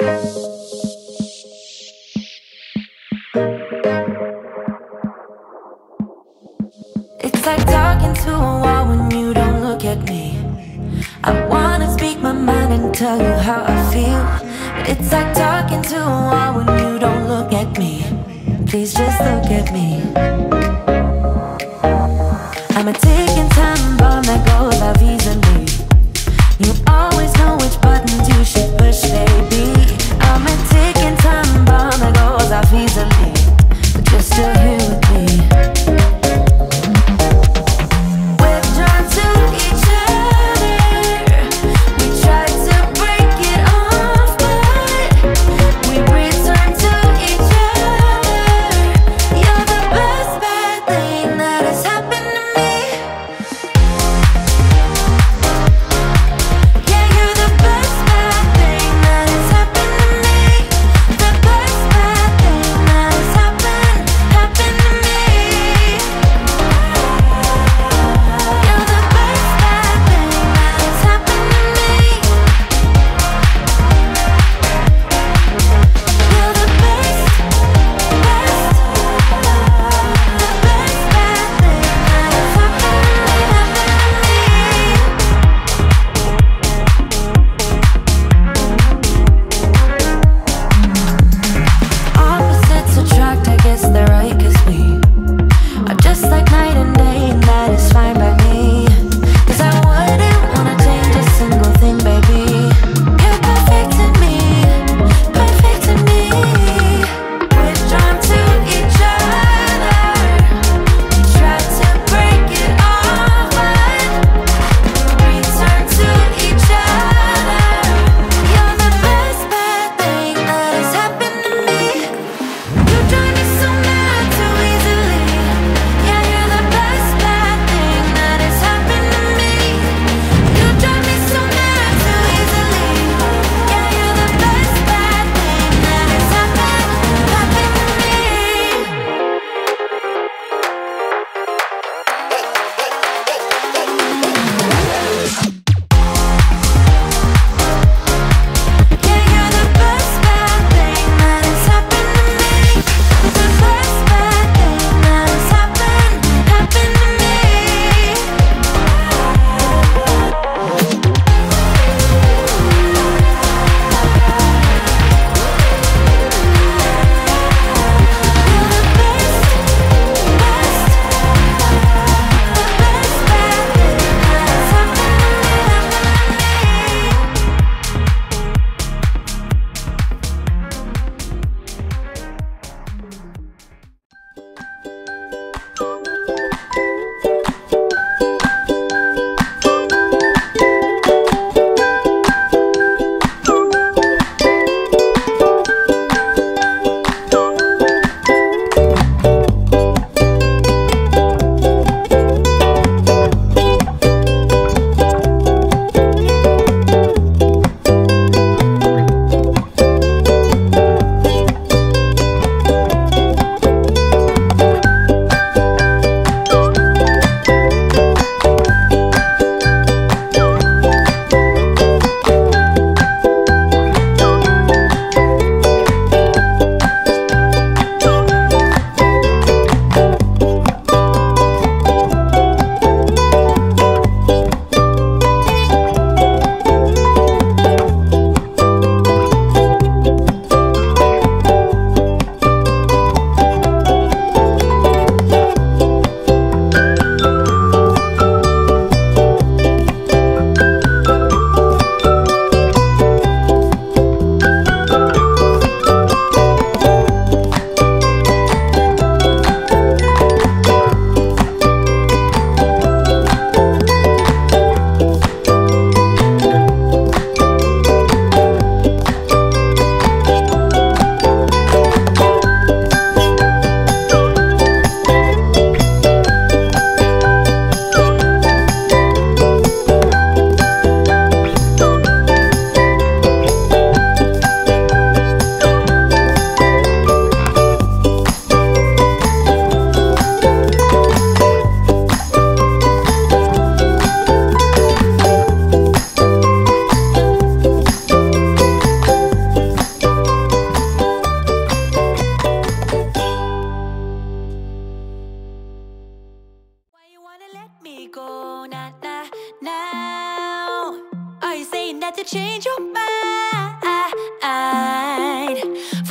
It's like talking to a wall when you don't look at me. I wanna speak my mind and tell you how I feel, but it's like talking to a wall when you don't look at me. Please just look at me. I'm a ticking time bomb that goes off easily. You always know which buttons you should push, baby. I'm a ticking time bomb that goes off easily, but you're still here with me. We're drawn to each other. We try to break it off, but we return to each other. You're the best bad thing that has happened to me.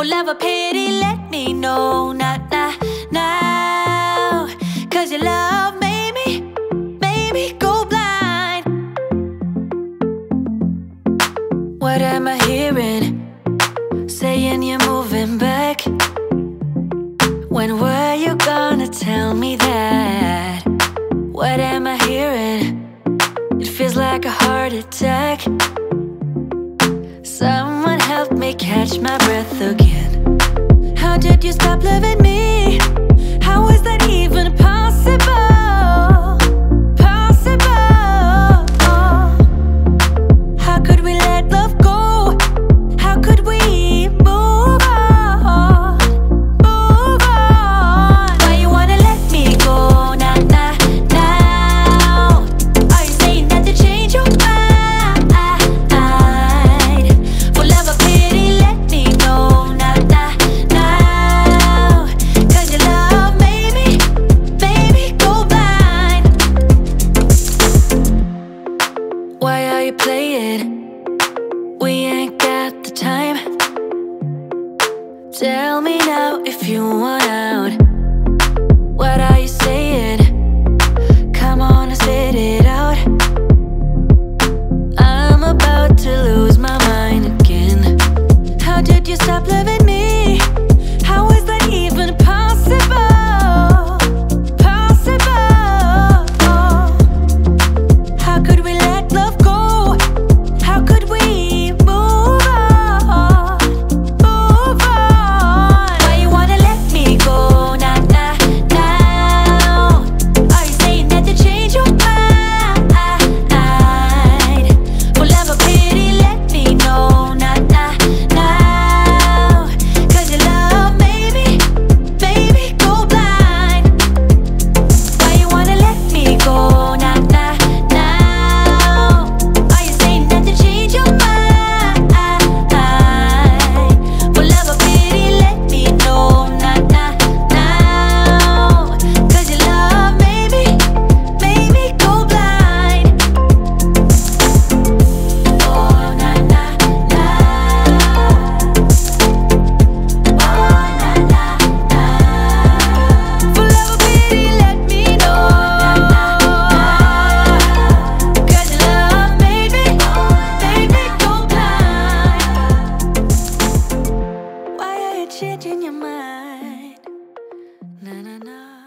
love or pity, let me know. Not now, 'cause your love made me go blind. What am I hearing? Saying you're moving back. When were you gonna tell me that? What am I hearing? It feels like a heart attack. Someone help me catch my breath again. How did you stop loving me? How is that even possible? Possible? How could we let love go? How could we move on? Move on. Why you wanna let me go? Now. Are you saying that to change your mind? For love or pity, let me know. Now. 'Cause your love made me go blind. Why are you playing? We ain't got the time. Tell me now if you want out. What are you saying? Come on and spit it out. I'm about to lose my mind again. How did you stop loving me? How is that even possible? Possible? How could we let love go? How could we move on? Move on. Why you wanna let me go? Now. Are you saying that to change your mind? For love or pity, let me know. Now. 'Cause your love made me go blind. Why you wanna let me go? Now. Are you saying that to change your mind? For love or pity, let me know. Now. 'Cause your love made me go blind. Oh, now. For love or pity, let me know. 'Cause your love made me go blind. Why are you changing your mind? Na.